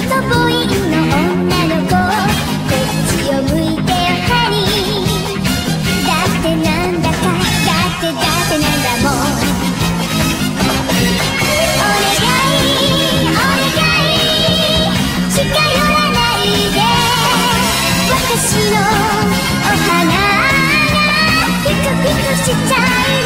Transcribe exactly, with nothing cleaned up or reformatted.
トボーイの女の子、こっちを向いてよハニー。だってなんだか、だってだってなんだもん。お願いお願い、近寄らないで。私のお花がピクピクしちゃう